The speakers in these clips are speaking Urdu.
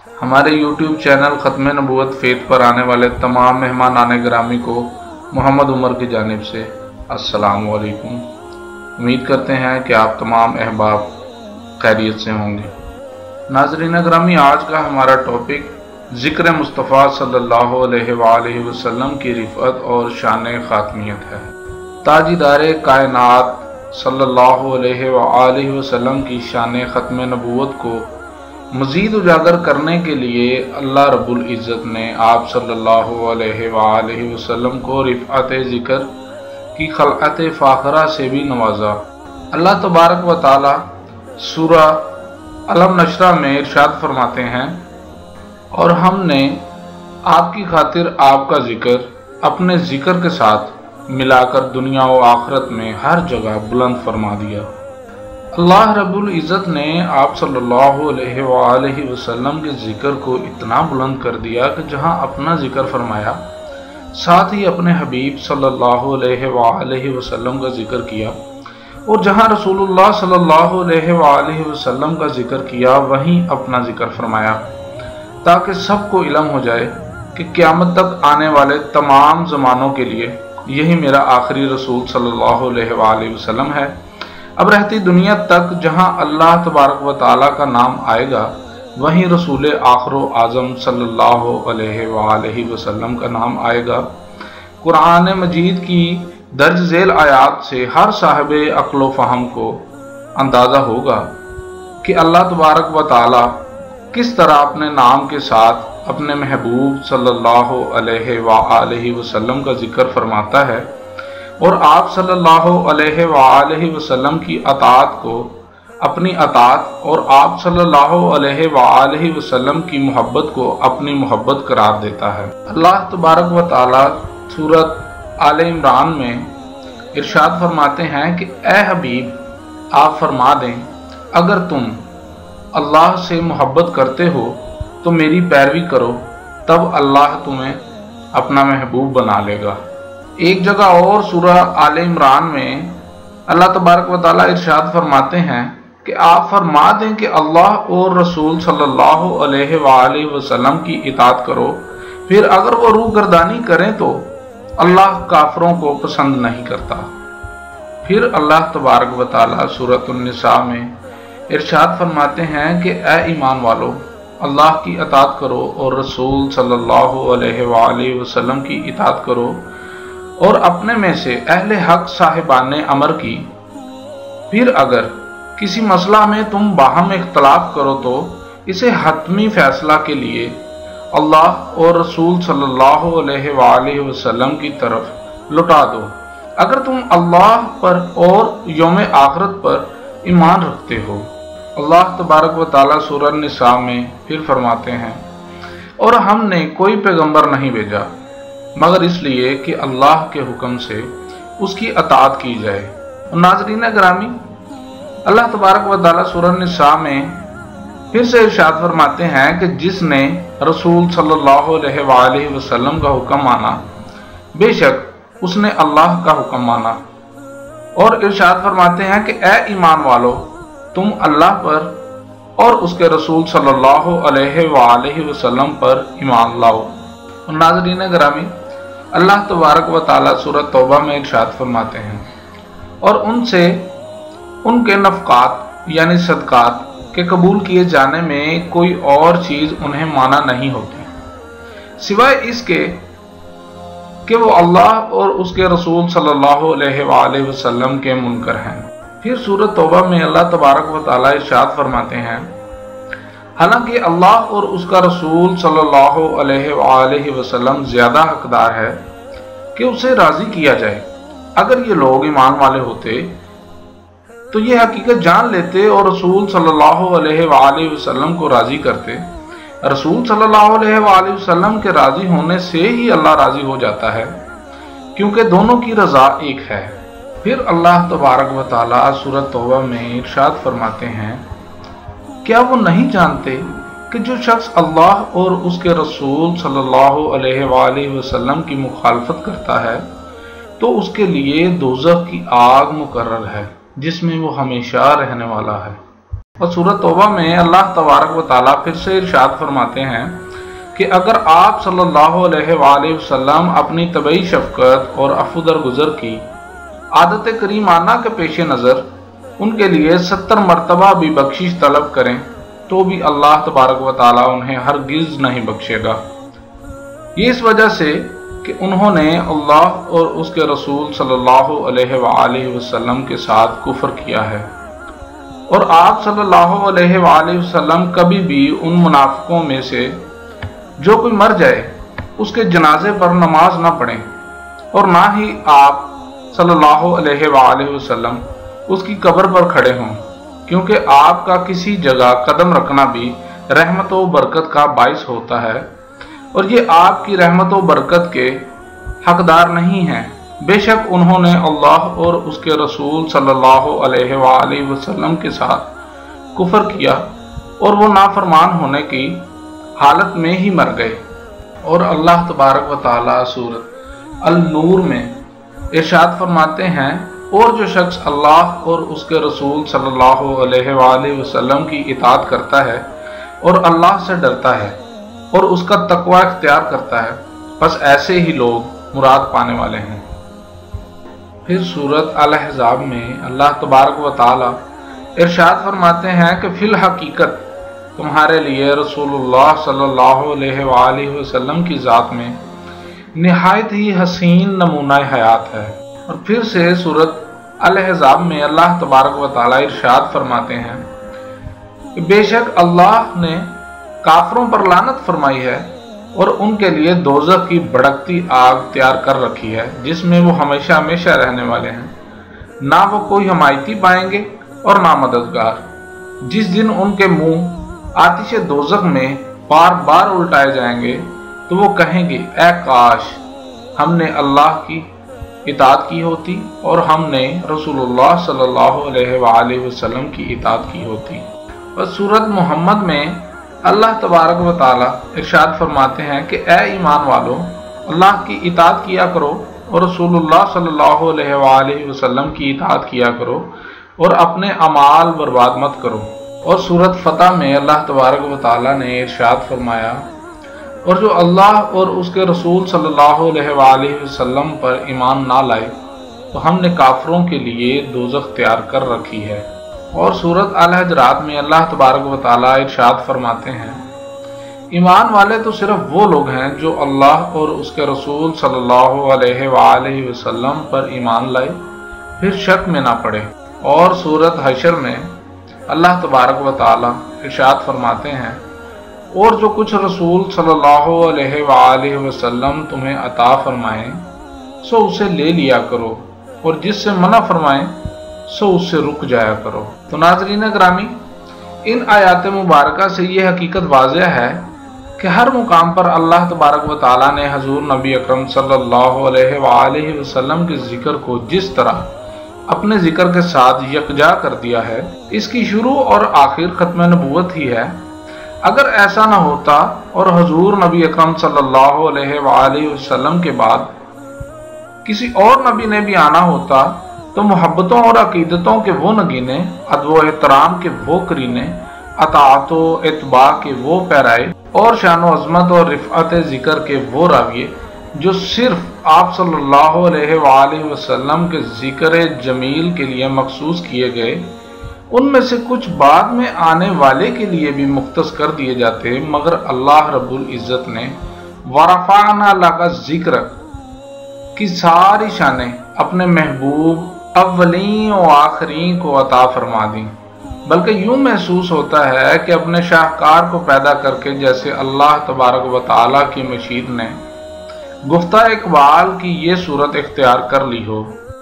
ہمارے یوٹیوب چینل ختم نبوت فیت پر آنے والے تمام مہمانان گرامی کو محمد عمر کی جانب سے السلام علیکم۔ امید کرتے ہیں کہ آپ تمام احباب خیریت سے ہوں گے۔ ناظرین گرامی، آج کا ہمارا ٹاپک ذکر مصطفیٰ صلی اللہ علیہ وآلہ وسلم کی رفعت اور شان خاتمیت ہے۔ تاجدار کائنات صلی اللہ علیہ وآلہ وسلم کی شان ختم نبوت کو مزید اجاگر کرنے کے لیے اللہ رب العزت نے آپ صلی اللہ علیہ وآلہ وسلم کو رفعت ذکر کی خلعت فاخرہ سے بھی نوازا۔ اللہ تبارک و تعالی سورہ علم نشرہ میں ارشاد فرماتے ہیں، اور ہم نے آپ کی خاطر آپ کا ذکر اپنے ذکر کے ساتھ ملا کر دنیا و آخرت میں ہر جگہ بلند فرما دیا۔ اللہ رب العزت نے آپ صلی اللہ علیہ وآلہ وسلم کے ذکر کو اتنا بلند کر دیا کہ جہاں اپنا ذکر فرمایا، ساتھ ہی اپنے حبیب صلی اللہ علیہ وآلہ وسلم کا ذکر کیا، اور جہاں رسول اللہ صلی اللہ علیہ وآلہ وسلم کا ذکر کیا وہیں اپنا ذکر فرمایا، تاکہ سب کو علم ہو جائے کہ قیامت تک آنے والے تمام زمانوں کے لیے یہی میرا آخری رسول صلی اللہ علیہ وآلہ وسلم ہے۔ اب رہتی دنیا تک جہاں اللہ تبارک و تعالیٰ کا نام آئے گا وہیں رسول آخر و اعظم صلی اللہ علیہ وآلہ وسلم کا نام آئے گا۔ قرآن مجید کی درج ذیل آیات سے ہر صاحب عقل و فہم کو اندازہ ہوگا کہ اللہ تبارک و تعالیٰ کس طرح اپنے نام کے ساتھ اپنے محبوب صلی اللہ علیہ وآلہ وسلم کا ذکر فرماتا ہے، اور آپ صلی اللہ علیہ وآلہ وسلم کی اطاعت کو اپنی اطاعت اور آپ صلی اللہ علیہ وآلہ وسلم کی محبت کو اپنی محبت قرار دیتا ہے۔ اللہ تبارک و تعالی سورۃ آل عمران میں ارشاد فرماتے ہیں کہ اے حبیب، آپ فرما دیں اگر تم اللہ سے محبت کرتے ہو تو میری پیروی کرو، تب اللہ تمہیں اپنا محبوب بنا لے گا۔ ایک جگہ اور سورہ آل عمران میں اللہ تبارک و تعالیٰ ارشاد فرماتے ہیں کہ آپ فرما دیں کہ اللہ اور رسول صلی اللہ علیہ وآلہ وسلم کی اطاعت کرو، پھر اگر وہ روگردانی کریں تو اللہ کافروں کو پسند نہیں کرتا۔ پھر اللہ تبارک و تعالیٰ سورۃ النساء میں ارشاد فرماتے ہیں کہ اے ایمان والو، اللہ کی اطاعت کرو اور رسول صلی اللہ علیہ وآلہ وسلم کی اطاعت کرو، اور اپنے میں سے اہل حق صاحبان امر کی۔ پھر اگر کسی مسئلہ میں تم باہم اختلاف کرو تو اسے حتمی فیصلہ کے لیے اللہ اور رسول صلی اللہ علیہ وآلہ وسلم کی طرف لوٹا دو، اگر تم اللہ پر اور یوم آخرت پر ایمان رکھتے ہو۔ اللہ تبارک و تعالیٰ سورہ النساء میں پھر فرماتے ہیں، اور ہم نے کوئی پیغمبر نہیں بھیجا مگر اس لیے کہ اللہ کے حکم سے اس کی اطاعت کی جائے۔ ناظرین گرامی، اللہ تبارک و تعالیٰ سورہ النساء میں پھر سے ارشاد فرماتے ہیں کہ جس نے رسول صلی اللہ علیہ وآلہ وسلم کا حکم مانا، بے شک اس نے اللہ کا حکم مانا، اور ارشاد فرماتے ہیں کہ اے ایمان والو، تم اللہ پر اور اس کے رسول صلی اللہ علیہ وآلہ وسلم پر ایمان لاؤ۔ ناظرین گرامی، اللہ تبارک و تعالیٰ سورہ توبہ میں ارشاد فرماتے ہیں، اور ان سے ان کے نفقات یعنی صدقات کے قبول کیے جانے میں کوئی اور چیز انہیں مانا نہیں ہوتی سوائے اس کے کہ وہ اللہ اور اس کے رسول صلی اللہ علیہ وآلہ وسلم کے منکر ہیں۔ پھر سورہ توبہ میں اللہ تبارک و تعالیٰ ارشاد فرماتے ہیں، حالانکہ اللہ اور اس کا رسول صلی اللہ علیہ وآلہ وسلم زیادہ حقدار ہے کہ اسے راضی کیا جائے۔ اگر یہ لوگ ایمان والے ہوتے تو یہ حقیقت جان لیتے اور رسول صلی اللہ علیہ وآلہ وسلم کو راضی کرتے۔ رسول صلی اللہ علیہ وآلہ وسلم کے راضی ہونے سے ہی اللہ راضی ہو جاتا ہے، کیونکہ دونوں کی رضا ایک ہے۔ پھر اللہ تبارک و تعالیٰ سورہ توبہ میں ارشاد فرماتے ہیں، کیا وہ نہیں جانتے کہ جو شخص اللہ اور اس کے رسول صلی اللہ علیہ وآلہ وسلم کی مخالفت کرتا ہے تو اس کے لیے دوزخ کی آگ مقرر ہے جس میں وہ ہمیشہ رہنے والا ہے۔ اور سورۃ توبہ میں اللہ تبارک و تعالیٰ پھر سے ارشاد فرماتے ہیں کہ اگر آپ صلی اللہ علیہ وآلہ وسلم اپنی طبعی شفقت اور عفو درگزر کی عادت کریمانہ کے پیش نظر ان کے لیے 70 مرتبہ بھی بخشش طلب کریں تو بھی اللہ تبارک و تعالیٰ انہیں ہرگز نہیں بخشے گا۔ یہ اس وجہ سے کہ انہوں نے اللہ اور اس کے رسول صلی اللہ علیہ وآلہ وسلم کے ساتھ کفر کیا ہے، اور آپ صلی اللہ علیہ وآلہ وسلم کبھی بھی ان منافقوں میں سے جو کوئی مر جائے اس کے جنازے پر نماز نہ پڑھیں، اور نہ ہی آپ صلی اللہ علیہ وآلہ وسلم اس کی قبر پر کھڑے ہوں، کیونکہ آپ کا کسی جگہ قدم رکھنا بھی رحمت و برکت کا باعث ہوتا ہے، اور یہ آپ کی رحمت و برکت کے حقدار نہیں ہیں۔ بے شک انہوں نے اللہ اور اس کے رسول صلی اللہ علیہ وآلہ وسلم کے ساتھ کفر کیا اور وہ نافرمان ہونے کی حالت میں ہی مر گئے۔ اور اللہ تبارک و تعالیٰ سورۃ النور میں ارشاد فرماتے ہیں، اور جو شخص اللہ اور اس کے رسول صلی اللہ علیہ وآلہ وسلم کی اطاعت کرتا ہے اور اللہ سے ڈرتا ہے اور اس کا تقوی اختیار کرتا ہے، بس ایسے ہی لوگ مراد پانے والے ہیں۔ پھر سورۃ الاحزاب میں اللہ تبارک و تعالی ارشاد فرماتے ہیں کہ فی الحقیقت تمہارے لیے رسول اللہ صلی اللہ علیہ وآلہ وسلم کی ذات میں نہایت ہی حسین نمونہ حیات ہے۔ اور پھر سے سورۃ الاحزاب میں اللہ تبارک و تعالی ارشاد فرماتے ہیں کہ بے شک اللہ نے کافروں پر لعنت فرمائی ہے اور ان کے لیے دوزخ کی بھڑکتی آگ تیار کر رکھی ہے، جس میں وہ ہمیشہ ہمیشہ رہنے والے ہیں، نہ وہ کوئی حمایتی پائیں گے اور نہ مددگار۔ جس دن ان کے منہ آتش دوزخ میں بار بار الٹائے جائیں گے تو وہ کہیں گے اے کاش ہم نے اللہ کی اطاعت کی ہوتی اور ہم نے رسول اللہ صلی اللہ علیہ وآلہ وسلم کی اطاعت کی ہوتی۔ اور سورۃ محمد میں اللہ تبارک و تعالی ارشاد فرماتے ہیں کہ اے ایمان والو، اللہ کی اطاعت کیا کرو اور رسول اللہ صلی اللہ علیہ وآلہ وسلم کی اطاعت کیا کرو اور اپنے اعمال برباد مت کرو۔ اور سورۃ فتح میں اللہ تبارک و تعالی نے ارشاد فرمایا، اور جو اللہ اور اس کے رسول صلی اللہ علیہ وآلہ وسلم پر ایمان نہ لائے تو ہم نے کافروں کے لیے دوزخ تیار کر رکھی ہے۔ اور سورۃ الحجرات میں اللہ تبارک و تعالی ارشاد فرماتے ہیں، ایمان والے تو صرف وہ لوگ ہیں جو اللہ اور اس کے رسول صلی اللہ علیہ وآلہ وسلم پر ایمان لائے پھر شک میں نہ پڑے۔ اور سورۃ حشر میں اللہ تبارک و تعالی ارشاد فرماتے ہیں، اور جو کچھ رسول صلی اللہ علیہ وآلہ وسلم تمہیں عطا فرمائیں سو اسے لے لیا کرو، اور جس سے منع فرمائیں سو اس سے رک جایا کرو۔ تو ناظرین گرامی، ان آیات مبارکہ سے یہ حقیقت واضح ہے کہ ہر مقام پر اللہ تبارک و تعالیٰ نے حضور نبی اکرم صلی اللہ علیہ وآلہ وسلم کے ذکر کو جس طرح اپنے ذکر کے ساتھ یکجا کر دیا ہے، اس کی شروع اور آخر ختم نبوت ہی ہے۔ اگر ایسا نہ ہوتا اور حضور نبی اکرم صلی اللہ علیہ وآلہ وسلم کے بعد کسی اور نبی نے بھی آنا ہوتا تو محبتوں اور عقیدتوں کے وہ نگینے، ادب و احترام کے وہ کرینے، اطاعت و اتباع کے وہ پیرائے، اور شان و عظمت اور رفعت ذکر کے وہ راویے جو صرف آپ صلی اللہ علیہ وآلہ وسلم کے ذکر جمیل کے لیے مخصوص کیے گئے، ان میں سے کچھ بعد میں آنے والے کے لیے بھی مختص کر دیے جاتے، مگر اللہ رب العزت نے وَرَفَعْنَا لَكَ ذِکْرَکَ کی ساری شانیں اپنے محبوب اولین و آخرین کو عطا فرما دیں، بلکہ یوں محسوس ہوتا ہے کہ اپنے شاہکار کو پیدا کر کے جیسے اللہ تبارک و تعالیٰ کی مشیت نے گفتہ اقبال کی یہ صورت اختیار کر لی ہو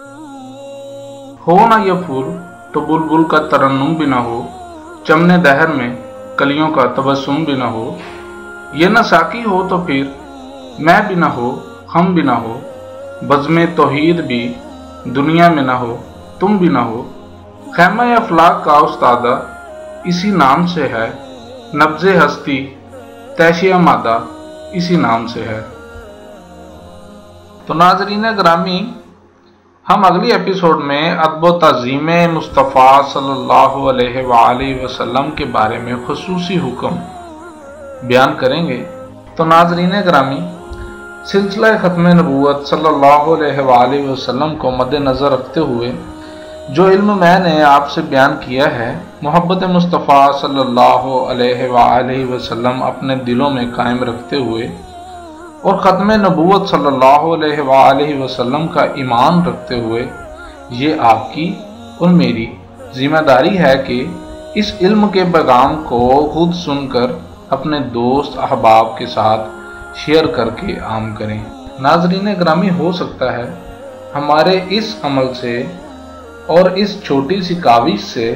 نہ یہ پھول تو بلبل کا ترنم بھی نہ ہو، چمنے دہر میں کلیوں کا تبسم بھی نہ ہو، یہ نہ ساقی ہو تو پھر میں بھی نہ ہو، ہم بھی نہ ہو، بزم توحید بھی دنیا میں نہ ہو، تم بھی نہ ہو، خیمہ افلاک کا استادہ اسی نام سے ہے، نبض ہستی تیشیہ مادہ اسی نام سے ہے۔ تو ناظرین گرامی، ہم اگلی ایپیسوڈ میں ادب و تعظیم مصطفیٰ صلی اللہ علیہ وآلہ وسلم کے بارے میں خصوصی حکم بیان کریں گے۔ تو ناظرین گرامی، سلسلہ ختم نبوت صلی اللہ علیہ وآلہ وسلم کو مد نظر رکھتے ہوئے جو علم میں نے آپ سے بیان کیا ہے، محبت مصطفیٰ صلی اللہ علیہ وآلہ وسلم اپنے دلوں میں قائم رکھتے ہوئے اور ختم نبوت صلی اللہ علیہ وآلہ وسلم کا ایمان رکھتے ہوئے، یہ آپ کی اور میری ذمہ داری ہے کہ اس علم کے پیغام کو خود سن کر اپنے دوست احباب کے ساتھ شیئر کر کے عام کریں۔ ناظرین گرامی، ہو سکتا ہے ہمارے اس عمل سے اور اس چھوٹی سی کاوش سے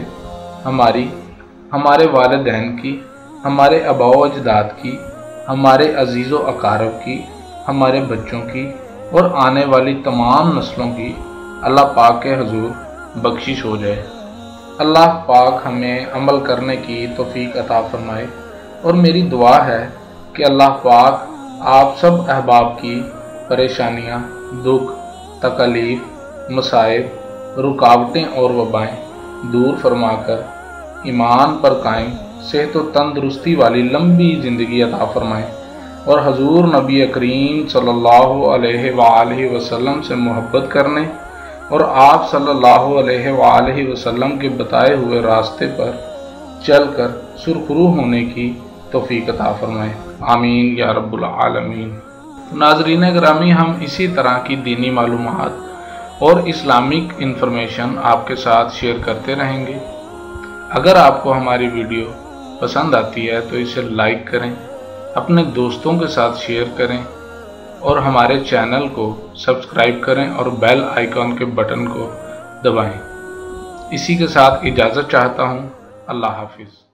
ہمارے والدین کی، ہمارے آباء و اجداد کی، ہمارے عزیز و اقارب کی، ہمارے بچوں کی اور آنے والی تمام نسلوں کی اللہ پاک کے حضور بخشش ہو جائے۔ اللہ پاک ہمیں عمل کرنے کی توفیق عطا فرمائے، اور میری دعا ہے کہ اللہ پاک آپ سب احباب کی پریشانیاں، دکھ، تکلیف، مصائب، رکاوٹیں اور وبائیں دور فرما کر ایمان پر قائم، صحت و تندرستی والی لمبی زندگی عطا فرمائیں، اور حضور نبی کریم صلی اللہ علیہ وآلہ وسلم سے محبت کرنے اور آپ صلی اللہ علیہ وآلہ وسلم کے بتائے ہوئے راستے پر چل کر سرخرو ہونے کی توفیق عطا فرمائیں، آمین یا رب العالمین۔ ناظرین گرامی، ہم اسی طرح کی دینی معلومات اور اسلامک انفارمیشن آپ کے ساتھ شیئر کرتے رہیں گے۔ اگر آپ کو ہماری ویڈیو پسند آتی ہے تو اسے لائک کریں، اپنے دوستوں کے ساتھ شیئر کریں، اور ہمارے چینل کو سبسکرائب کریں اور بیل آئیکن کے بٹن کو دبائیں۔ اسی کے ساتھ اجازت چاہتا ہوں، اللہ حافظ۔